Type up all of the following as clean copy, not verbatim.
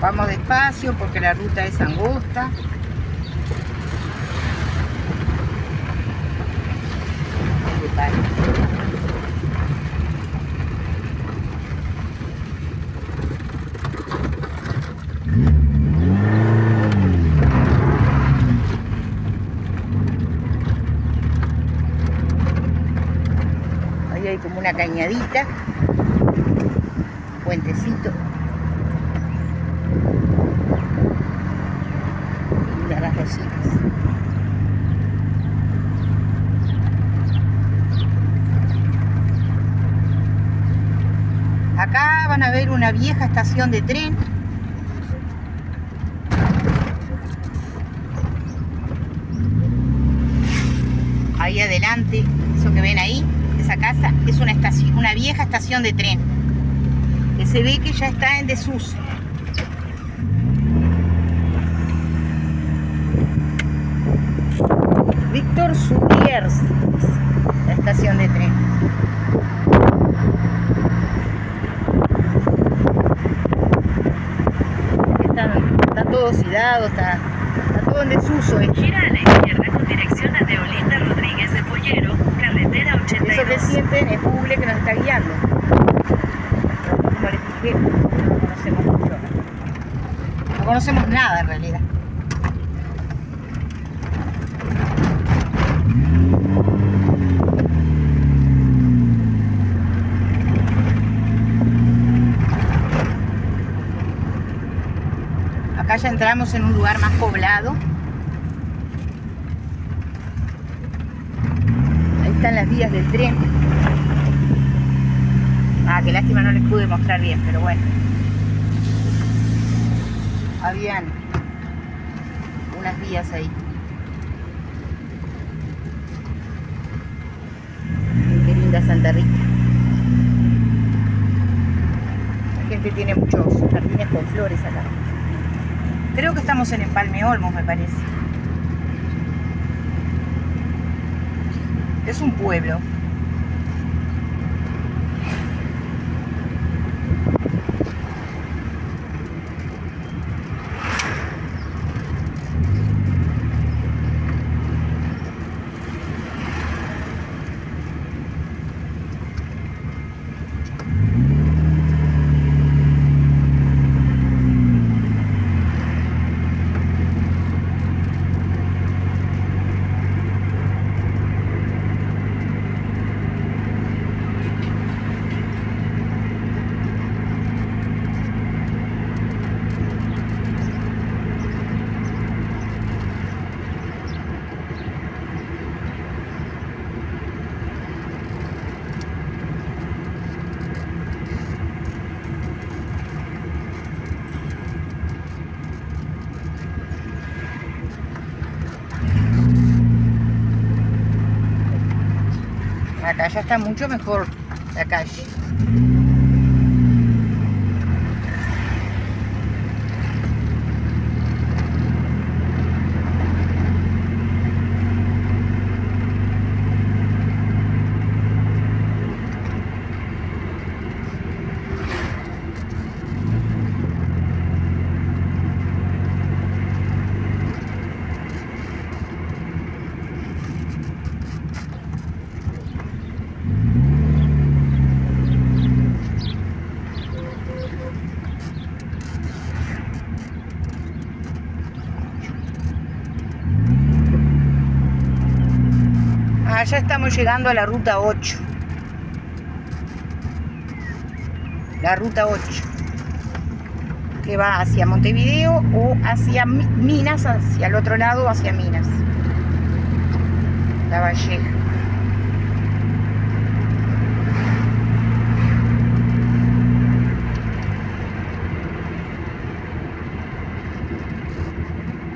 Vamos despacio porque la ruta es angosta. Ahí hay como una cañadita, puentecito. Mira las rositas. Acá van a ver una vieja estación de tren. Ahí adelante, eso que ven ahí, esa casa, es una vieja estación de tren que se ve que ya está en desuso. Víctor Subiers, la estación de tren. Está todo oxidado, está todo en desuso. Gira a la izquierda con dirección a Deolinda Rodríguez de Pollero, carretera 82. Eso que sienten es Google que nos está guiando. Como les dije, no conocemos mucho. No conocemos nada en realidad. Acá ya entramos en un lugar más poblado. Ahí están las vías del tren. Ah, qué lástima, no les pude mostrar bien, pero bueno. Habían unas vías ahí. Qué linda Santa Rita. La gente tiene muchos jardines con flores acá. Creo que estamos en Empalme Olmos, me parece. Es un pueblo. Acá ya está mucho mejor la calle. Ya estamos llegando a la ruta 8. La ruta 8. Que va hacia Montevideo o hacia Minas, hacia el otro lado, hacia Minas. La Valleja.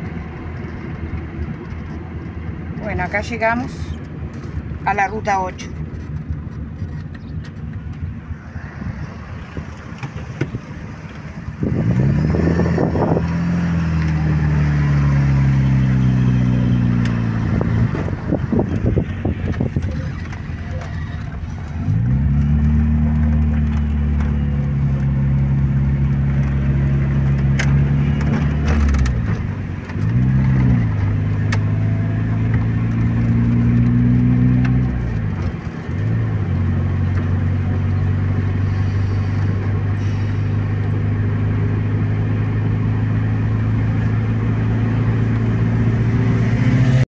Bueno, acá llegamos a la ruta 8.